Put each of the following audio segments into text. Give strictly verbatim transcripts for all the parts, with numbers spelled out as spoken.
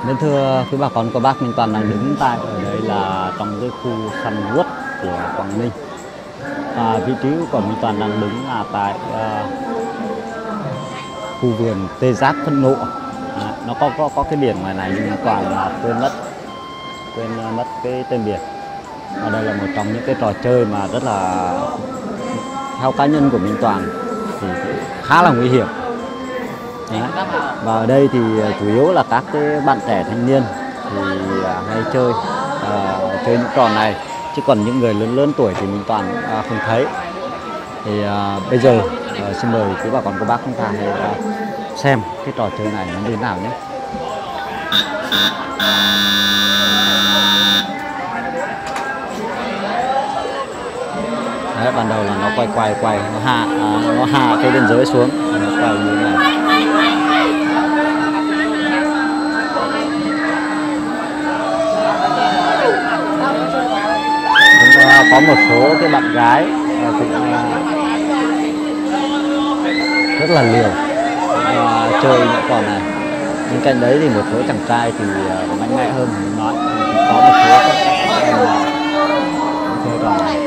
Nên thưa quý bà con cô bác, mình Toàn đang đứng tại ở đây là trong cái khu săn guốc của Quảng Ninh. À, vị trí của mình Toàn đang đứng là tại uh, khu vườn tê giác phân nộ. À, nó có, có có cái biển ngoài này nhưng Toàn là quên mất quên mất cái tên biển. Và đây là một trong những cái trò chơi mà rất là, theo cá nhân của mình Toàn thì khá là nguy hiểm. Đấy. Và ở đây thì chủ yếu là các cái bạn trẻ thanh niên thì hay chơi à, chơi những trò này, chứ còn những người lớn lớn tuổi thì mình Toàn à, không thấy. Thì à, bây giờ à, xin mời quý bà con cô bác chúng ta hãy à, xem cái trò chơi này nó như thế nào nhé. Đấy, ban đầu là nó quay quay quay nó hạ à, nó hạ cái biên giới xuống, nó quay như thế này. Có một số cái bạn gái cũng rất là liều chơi những trò này. Bên cạnh đấy thì một số chàng trai thì mạnh mẽ hơn mình nói, có một số các chơi trò này.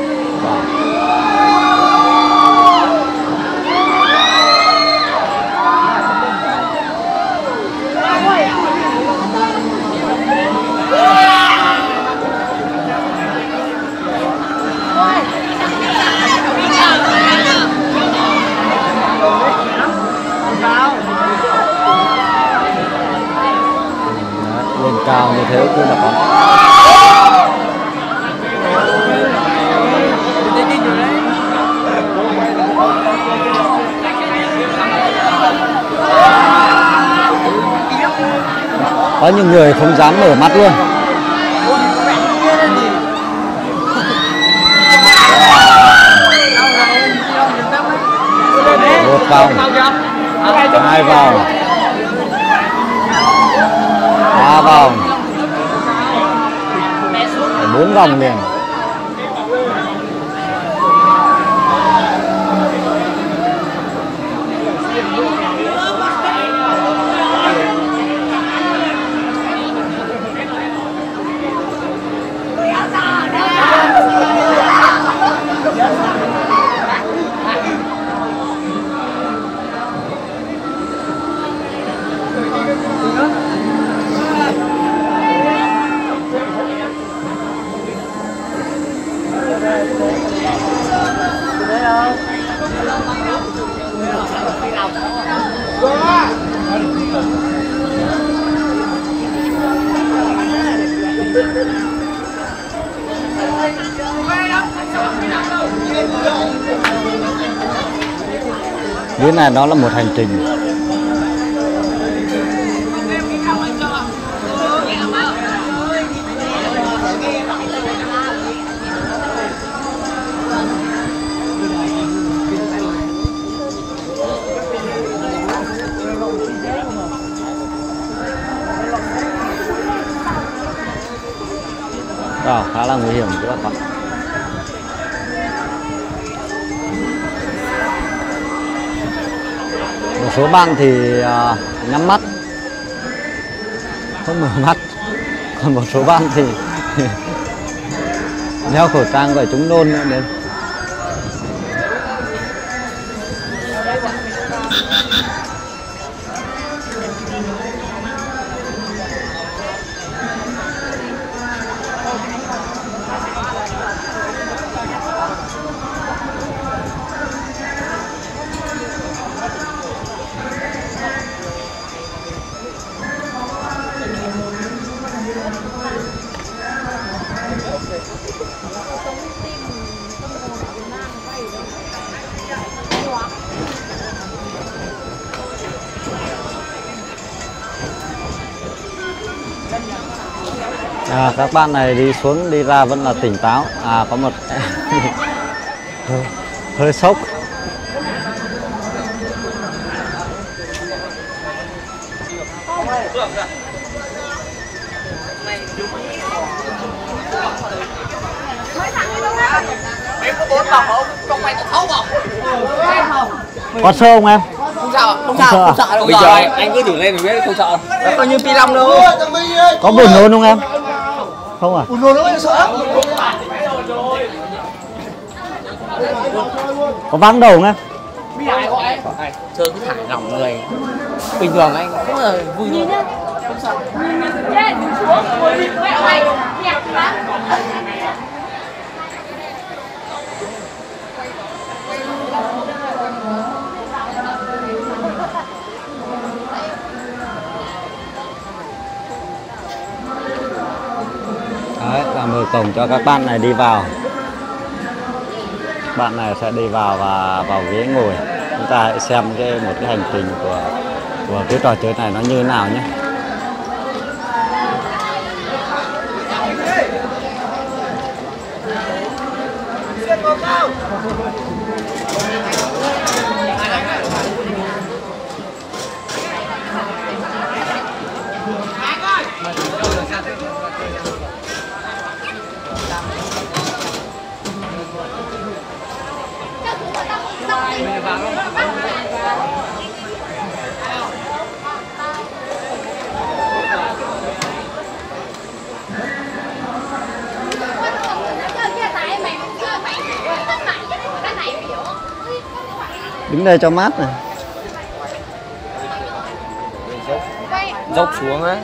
Lên cao như thế cứ là con. Có những người không dám mở mắt luôn. Một vòng, hai vòng, ba vòng, bốn vòng liền. Cái này đó là một hành trình. Đó, khá là nguy hiểm các bạn. Một số bạn thì uh, nhắm mắt, không mở mắt, còn một số bạn thì đeo khẩu trang và chúng nôn nữa đến. À, các bạn này đi xuống đi ra vẫn là tỉnh táo. À, có một hơi, hơi sốc. Có sơ không em? Không sợ, không sợ, không sợ. Bây giờ anh, anh cứ thử lên rồi biết, không sợ. Nó coi như pi long đâu. Có buồn nôn không em? Không à? Buồn nôn nó sợ. Có vắng đầu không em? Chơi cứ thả lỏng người. Bình thường anh cũng là vui thôi. Đấy, là mở cổng cho các bạn này đi vào. Bạn này sẽ đi vào và vào ghế ngồi. Chúng ta hãy xem cái một cái hành trình của của cái trò chơi này nó như thế nào nhé. Đứng đây cho mát này. Dốc xuống á.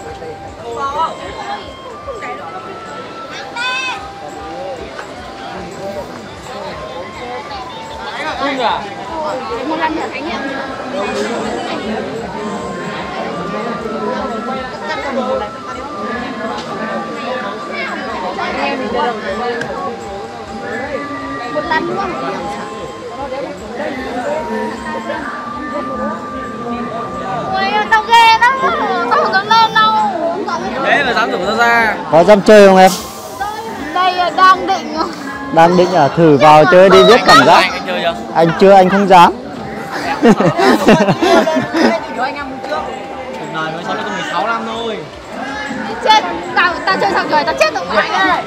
Đúng à? Một lần nữa trải nghiệm. Một lần luôn. Ôi, tao ghê lắm, tao không dám lên đâu. Thế mà dám rủ tao ra. Có dám chơi không em? Đây đang định. Đang định à? Thử vào chơi đi biết cảm giác. Anh chơi chưa? Anh chưa, anh không dám. Anh em trước. Đời mới sống được mười sáu năm thôi. Chết, tao tao chơi xong rồi, tao chết tao phải đây.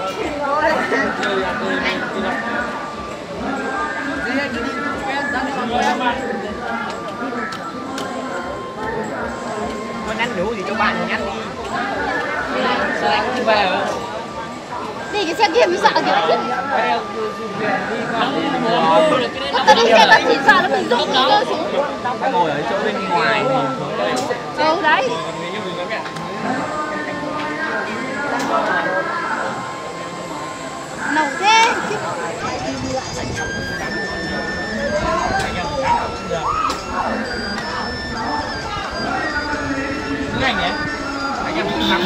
Có nhắn nhủ gì cho bạn thì nhắn đi. Sao anh không về hả? Đi cái xe kia mới sợ kìa. Tao đi xe tao chỉ sợ nó bị rụng cơ xuống. Tao ngồi ở chỗ bên ngoài thì Ừ đấy. Nấu thế. Cái anh ấy. Anh em cũng nắm.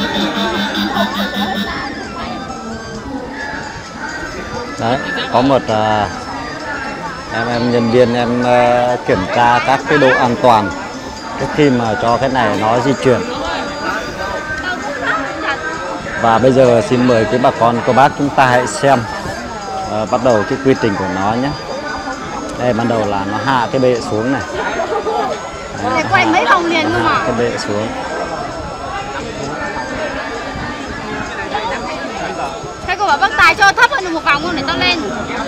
Đấy, có một uh, em em nhân viên em uh, kiểm tra các cái độ an toàn trước khi mà cho cái này nó di chuyển. Và bây giờ xin mời quý bà con cô bác chúng ta hãy xem uh, bắt đầu cái quy trình của nó nhé. Đây ban đầu là nó hạ cái bệ xuống này. Đấy, Để quay mấy vòng liền cơ mà. cái bệ xuống. Thế cô bảo bác Tài cho thấp hơn một vòng không để tao lên.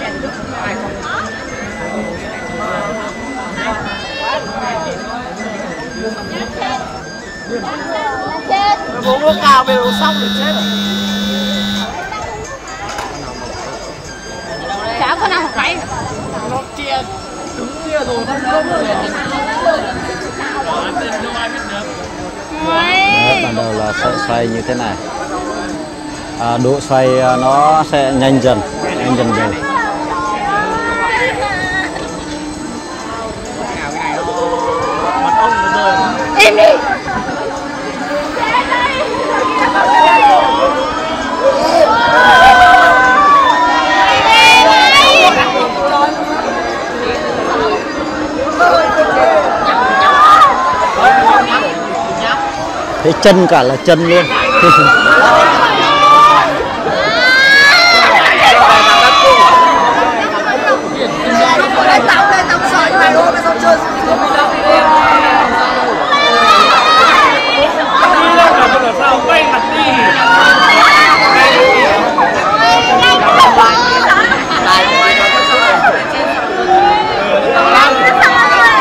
Chết. Uống nước cao về uống xong thì chết rồi. Chả có nào học cái. Nó chia cứng kia rồi nó đỡ rồi. Đấy, ban đầu là sẽ xoay như thế này. À, độ xoay nó sẽ nhanh dần, nhanh dần dần. Im đi. Thấy chân cả là chân luôn. Tao lên tao sợ như này luôn, mày sao chơi? Sao quay mặt đi.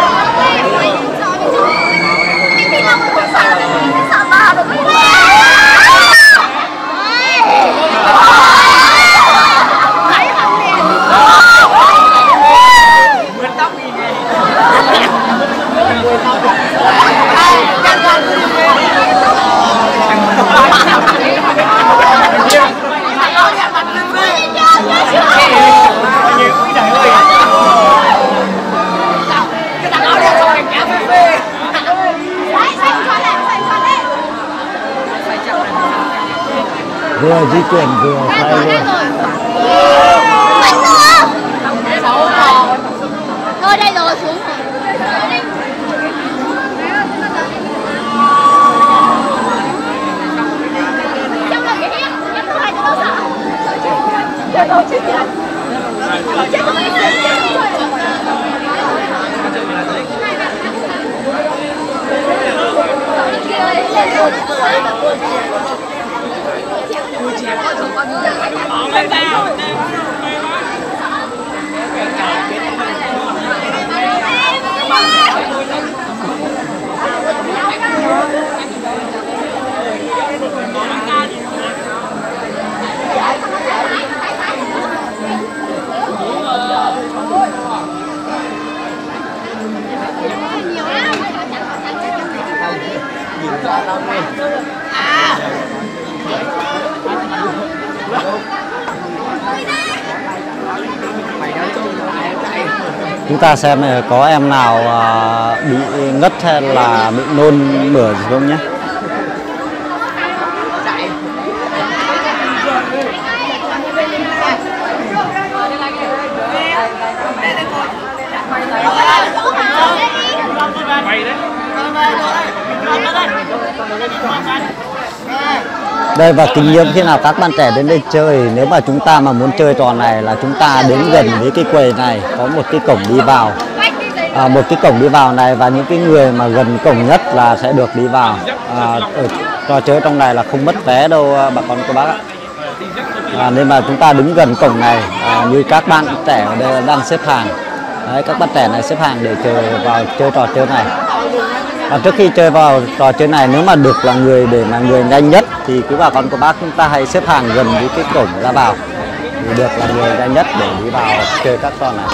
Sợ bà được Vừa di chuyển vừa xoay luôn. Thôi đây rồi, xuống rồi. Trong lòng cái em, em không phải cho nó sợ. Chết rồi, chết rồi. Chết rồi, chết rồi. Chúng ta xem có em nào bị ngất hay là bị nôn mửa gì không nhé. Đây, và kinh nghiệm khi nào các bạn trẻ đến đây chơi, nếu mà chúng ta mà muốn chơi trò này là chúng ta đến gần với cái quầy này, có một cái cổng đi vào, à, một cái cổng đi vào này, và những cái người mà gần cổng nhất là sẽ được đi vào. À, ở trò chơi trong này là không mất vé đâu bà con cô bác ạ. À, nên mà chúng ta đứng gần cổng này, à, như các bạn trẻ ở đây đang xếp hàng. Đấy, các bạn trẻ này xếp hàng để chờ vào chơi trò chơi này. Và trước khi chơi vào trò chơi này, nếu mà được là người để mà người nhanh nhất thì quý bà con cô bác chúng ta hãy xếp hàng gần với cái cổng ra vào thì được là người nhanh nhất để đi vào chơi các trò này.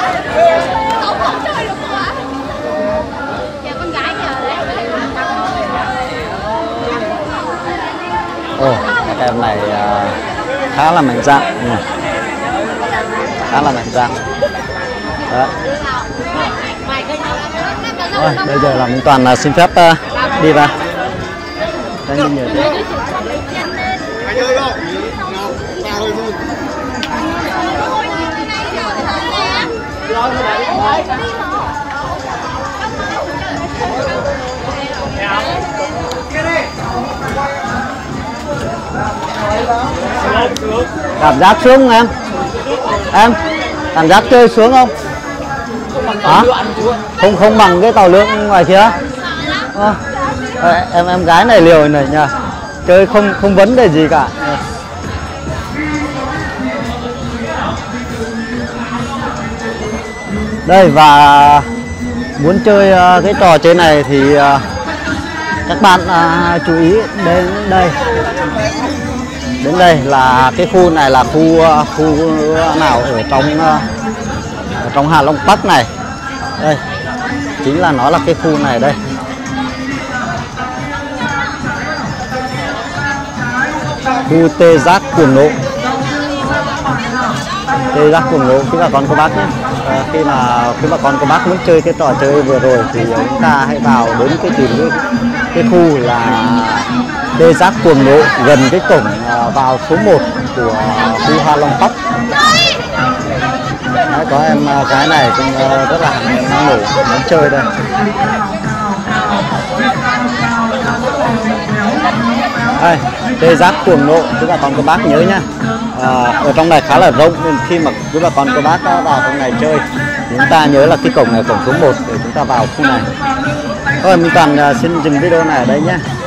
Ồ, các em này uh, khá là mạnh dạn, ừ. khá là mạnh dạn. Đấy. Rồi, bây giờ là Minh Toàn là xin phép uh, đi vào. Đây như nhiều thế. Cảm giác sướng không em? Em cảm giác chơi sướng không? Hả? Không không bằng cái tàu lượn ngoài kia. À, em em gái này liều này nha, chơi không không vấn đề gì cả. Đây, và muốn chơi uh, cái trò chơi này thì uh, các bạn uh, chú ý đến đây. Đến đây là cái khu này là khu uh, khu nào ở trong uh, ở trong Hạ Long Park này. Đây chính là nó là cái khu này đây. Khu tê giác cuồng nộ. Tê giác cuồng nộ quý bà con cô bác nhé. À, khi mà quý bà con cô bác muốn chơi cái trò chơi vừa rồi thì chúng ta hãy vào đến cái tìm cái, cái khu là tê giác cuồng nộ gần cái cổng uh, vào số một của khu Hạ Long Park. Đấy, có em uh, cái này cũng uh, rất là năng nổ muốn chơi đây. Đây, tê giác cuồng nộ quý bà con cô bác nhớ nhá. À, ở trong này khá là rộng nên khi mà quý bà con cô bác vào trong này chơi thì chúng ta nhớ là cái cổng này cổng số một để chúng ta vào khu này. Thôi Minh Toàn uh, xin dừng video này ở đây nhé.